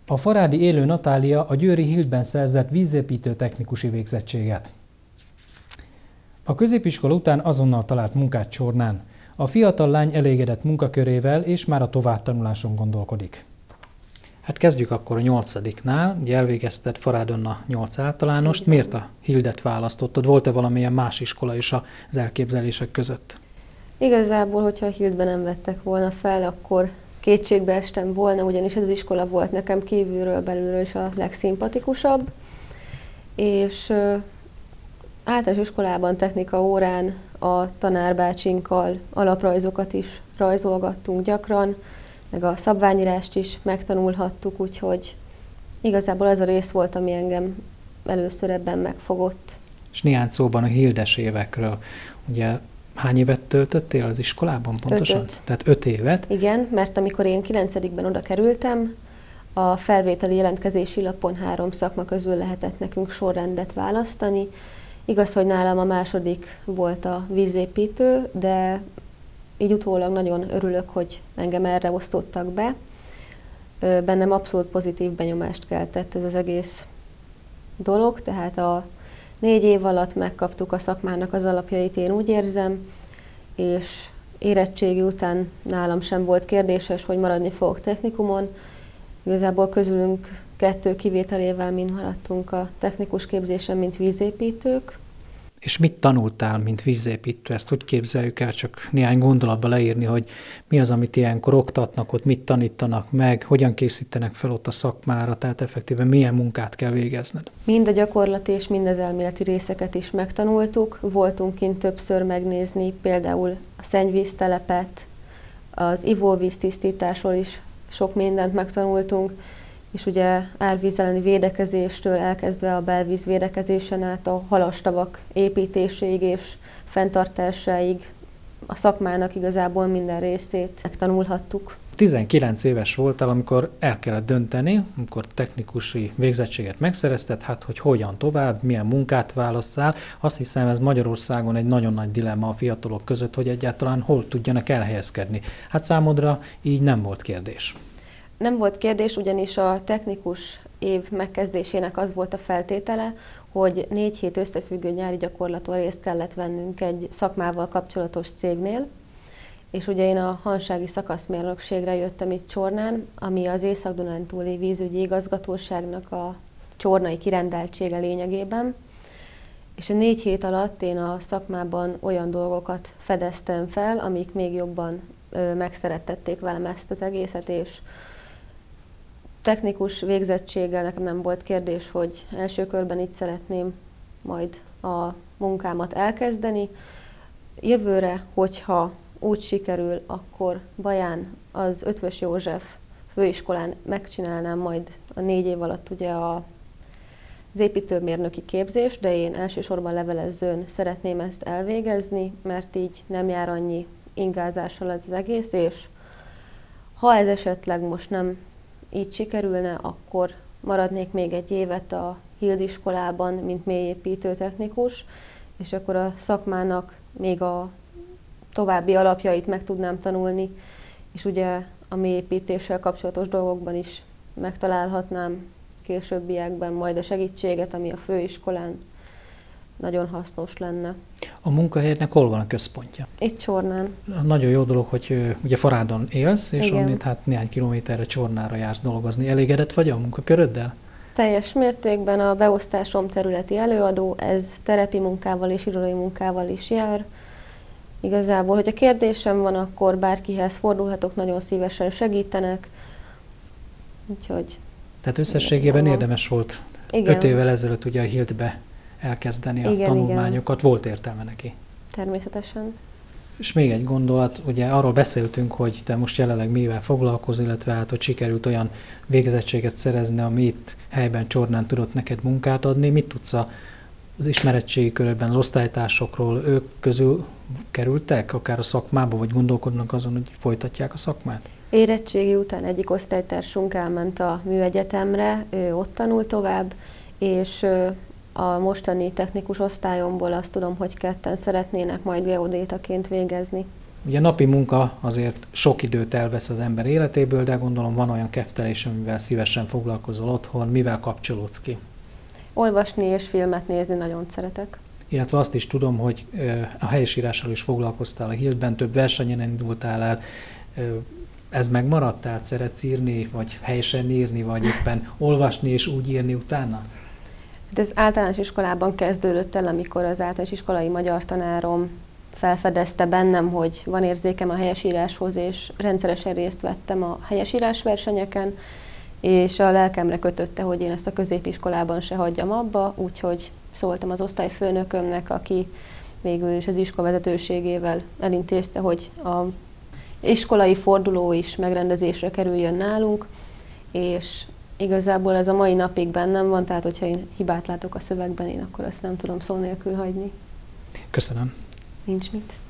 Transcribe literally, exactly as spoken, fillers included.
A farádi élő Natália a győri Hildben szerzett vízépítő technikusi végzettséget. A középiskola után azonnal talált munkát Csornán. A fiatal lány elégedett munkakörével és már a továbbtanuláson gondolkodik. Hát kezdjük akkor a nyolcadiknál. Ugye elvégezted Farádon a nyolc általánost. Miért a Hildet választottad? Volt-e valamilyen más iskola is az elképzelések között? Igazából, hogyha a Hildben nem vettek volna fel, akkor kétségbe estem volna, ugyanis ez az iskola volt nekem kívülről, belülről is a legszimpatikusabb. És általános iskolában, technika órán a tanárbácsinkkal alaprajzokat is rajzolgattunk gyakran, meg a szabványírást is megtanulhattuk, úgyhogy igazából az a rész volt, ami engem először ebben megfogott. És néhány szóban a Hildes évekről. Ugye hány évet töltöttél az iskolában pontosan? Ötöt. Tehát öt évet. Igen, mert amikor én kilencedikben oda kerültem, a felvételi jelentkezési lapon három szakma közül lehetett nekünk sorrendet választani. Igaz, hogy nálam a második volt a vízépítő, de így utólag nagyon örülök, hogy engem erre osztottak be. Bennem abszolút pozitív benyomást keltett ez az egész dolog, tehát a négy év alatt megkaptuk a szakmának az alapjait, én úgy érzem, és érettségi után nálam sem volt kérdéses, hogy maradni fogok technikumon. Igazából közülünk kettő kivételével mind maradtunk a technikus képzésen, mint vízépítők. És mit tanultál, mint vízépítő? Ezt hogy képzeljük el, csak néhány gondolatba leírni, hogy mi az, amit ilyenkor oktatnak, ott mit tanítanak meg, hogyan készítenek fel ott a szakmára, tehát effektíven milyen munkát kell végezned? Mind a gyakorlati és mind az elméleti részeket is megtanultuk. Voltunk kint többször megnézni például a szennyvíztelepet, az ivóvíz tisztításról is sok mindent megtanultunk, és ugye árvíz elleni védekezéstől elkezdve a belvíz védekezésen át a halastavak építéséig és fenntartásáig a szakmának igazából minden részét megtanulhattuk. tizenkilenc éves voltál, amikor el kellett dönteni, amikor technikusi végzettséget megszerezted, hát hogy hogyan tovább, milyen munkát válasszál. Azt hiszem, ez Magyarországon egy nagyon nagy dilemma a fiatalok között, hogy egyáltalán hol tudjanak elhelyezkedni. Hát számodra így nem volt kérdés. Nem volt kérdés, ugyanis a technikus év megkezdésének az volt a feltétele, hogy négy hét összefüggő nyári gyakorlaton részt kellett vennünk egy szakmával kapcsolatos cégnél, és ugye én a hansági szakaszmérnökségre jöttem itt Csornán, ami az Észak-Dunántúli vízügyi igazgatóságnak a csornai kirendeltsége lényegében, és a négy hét alatt én a szakmában olyan dolgokat fedeztem fel, amik még jobban ö, megszerettették velem ezt az egészet, és technikus végzettséggel nekem nem volt kérdés, hogy első körben itt szeretném majd a munkámat elkezdeni. Jövőre, hogyha úgy sikerül, akkor Baján az Eötvös József főiskolán megcsinálnám majd a négy év alatt ugye a, az építőmérnöki képzést, de én elsősorban levelezőn szeretném ezt elvégezni, mert így nem jár annyi ingázással ez az egész, és ha ez esetleg most nem így sikerülne, akkor maradnék még egy évet a Hild iskolában, mint mélyépítő technikus, és akkor a szakmának még a további alapjait meg tudnám tanulni, és ugye a mélyépítéssel kapcsolatos dolgokban is megtalálhatnám későbbiekben majd a segítséget, ami a főiskolán nagyon hasznos lenne. A munkahelyednek hol van a központja? Itt Csornán. Nagyon jó dolog, hogy ugye Farádon élsz, és Igen. onnét hát néhány kilométerre Csornára jársz dolgozni. Elégedett vagy a munkaköröddel? Teljes mértékben a beosztásom területi előadó, ez terepi munkával és irodai munkával is jár. Igazából, hogyha kérdésem van, akkor bárkihez fordulhatok, nagyon szívesen segítenek. Úgyhogy... Tehát összességében van. Érdemes volt Igen. öt évvel ezelőtt ugye a Hildbe elkezdeni a Igen, tanulmányokat. Igen. Volt értelme neki? Természetesen. És még egy gondolat, ugye arról beszéltünk, hogy te most jelenleg mivel foglalkozol, illetve hát, hogy sikerült olyan végzettséget szerezni, ami itt helyben Csornán tudott neked munkát adni. Mit tudsz az ismeretségi körökben az osztálytársokról, ők közül kerültek akár a szakmába, vagy gondolkodnak azon, hogy folytatják a szakmát? Érettségi után egyik osztálytársunk elment a műegyetemre, ő ott tanul tovább, és a mostani technikus osztályomból azt tudom, hogy ketten szeretnének majd geodétaként végezni. Ugye napi munka azért sok időt elvesz az ember életéből, de gondolom van olyan kedvelés, amivel szívesen foglalkozol otthon, mivel kapcsolódsz ki? Olvasni és filmet nézni nagyon szeretek. Illetve azt is tudom, hogy a helyesírással is foglalkoztál a Hildben, több versenyen indultál el. Ez megmaradt? Tehát szeretsz írni, vagy helyesen írni, vagy éppen olvasni és úgy írni utána? Hát ez általános iskolában kezdődött el, amikor az általános iskolai magyar tanárom felfedezte bennem, hogy van érzékem a helyesíráshoz, és rendszeresen részt vettem a helyesírás versenyeken, és a lelkemre kötötte, hogy én ezt a középiskolában se hagyjam abba, úgyhogy szóltam az osztályfőnökömnek, aki végül is az iskola vezetőségével elintézte, hogy a iskolai forduló is megrendezésre kerüljön nálunk, és igazából ez a mai napig bennem van, tehát hogyha én hibát látok a szövegben, én akkor azt nem tudom szó nélkül hagyni. Köszönöm. Nincs mit.